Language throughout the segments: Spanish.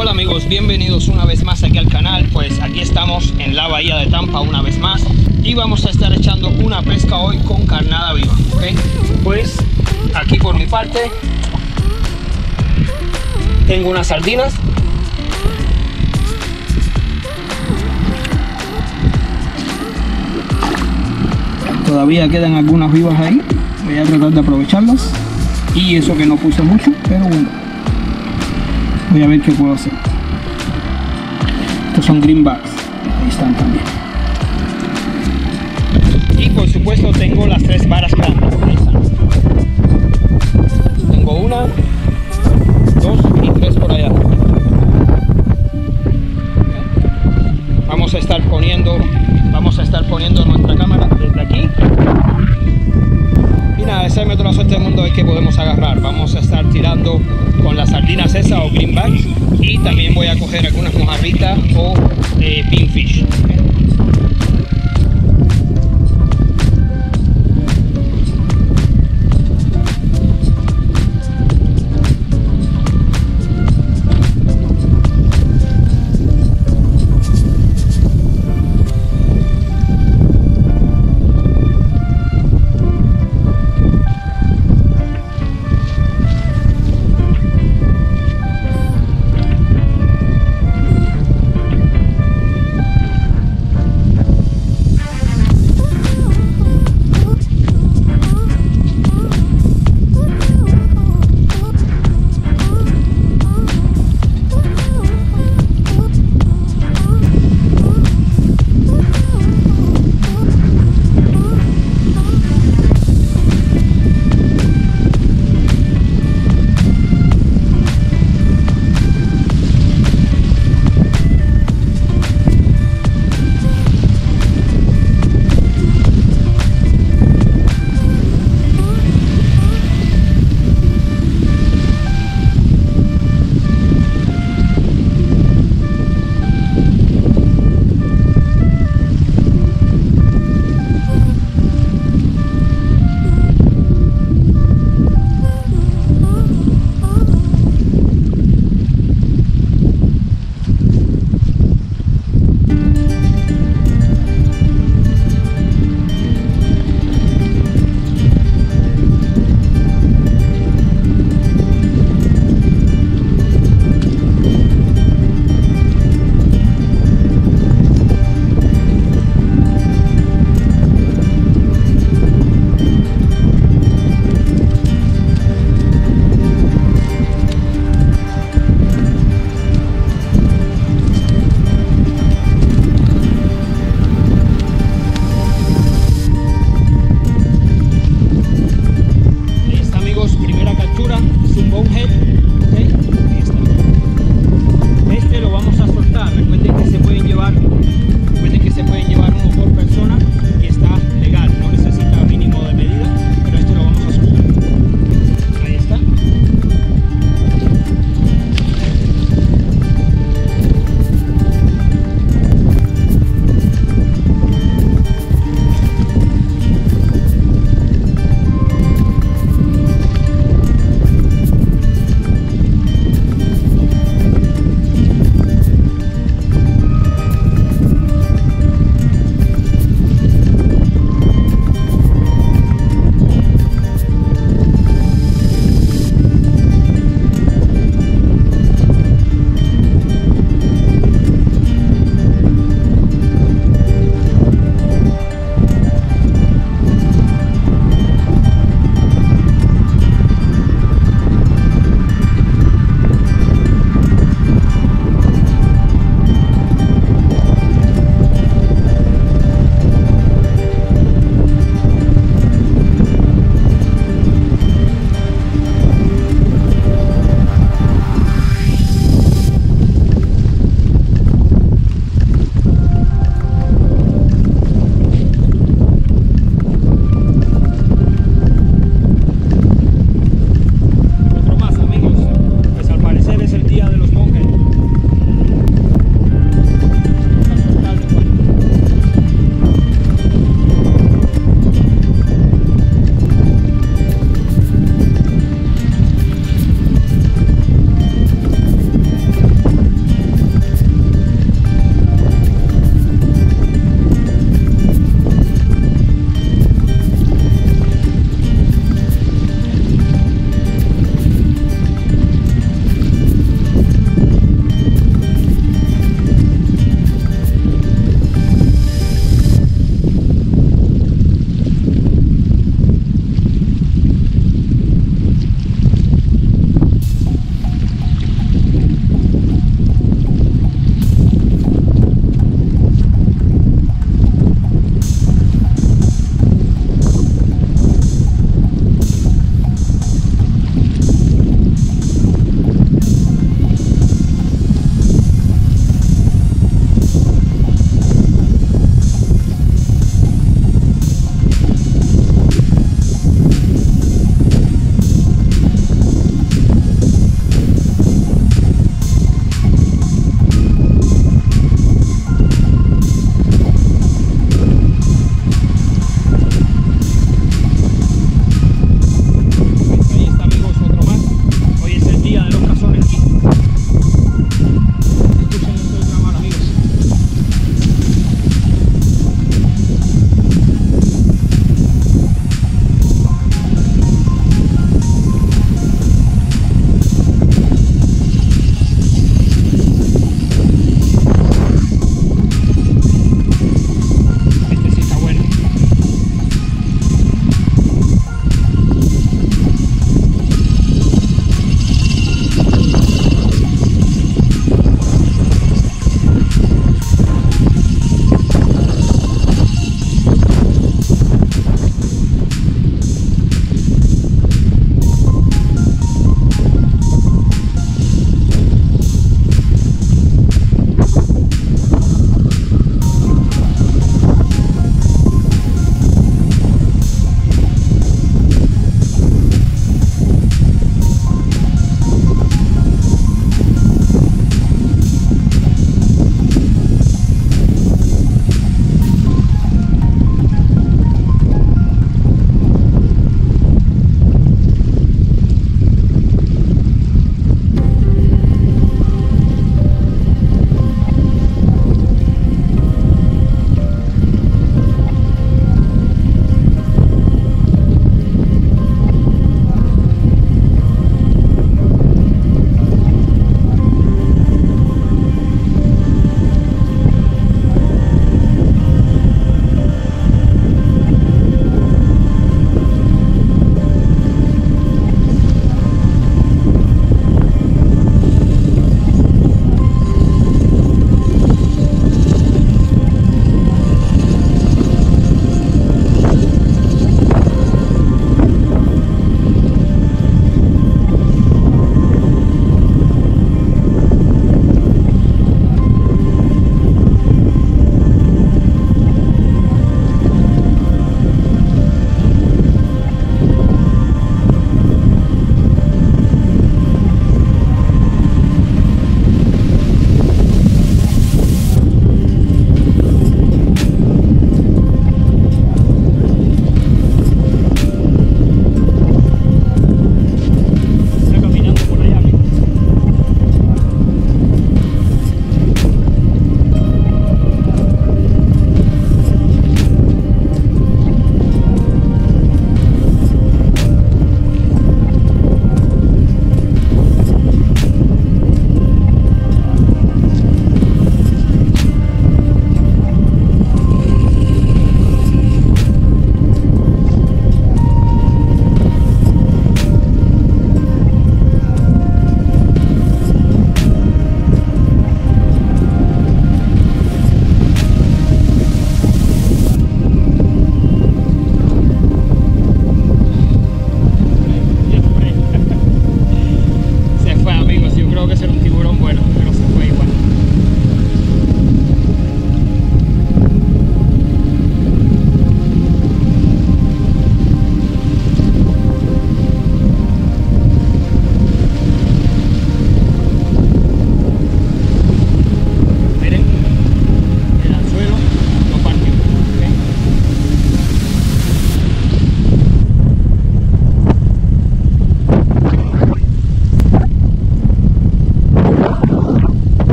Hola amigos, bienvenidos una vez más aquí al canal. Pues aquí estamos en la bahía de Tampa una vez más y vamos a estar echando una pesca hoy con carnada viva, ¿ok? Pues aquí por mi parte tengo unas sardinas. Todavía quedan algunas vivas ahí, voy a tratar de aprovecharlas. Y eso que no puse mucho, pero bueno, voy a ver qué puedo hacer. Estos son greenbacks, ahí están también. Y por supuesto tengo las 3 varas grandes, ahí están. Tengo 1, 2 y 3 por allá. Vamos a estar poniendo nuestra cámara desde aquí. Y nada, desearme toda la suerte del mundo es que podemos agarrar. Vamos a estar tirando con las sardinas esas o greenbacks, y también voy a coger algunas mojarritas o pinfish.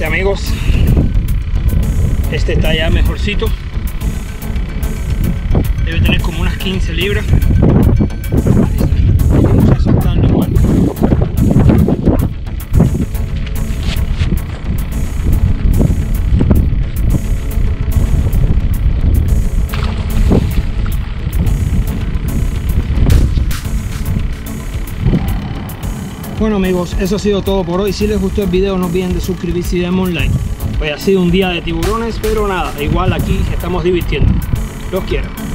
amigos, este está ya mejorcito, debe tener como unas 15 libras. Vamos a soltarlo igual. Bueno amigos, eso ha sido todo por hoy. Si les gustó el video no olviden de suscribirse y darme un like. Hoy ha sido un día de tiburones, pero nada, igual aquí estamos divirtiendo. Los quiero.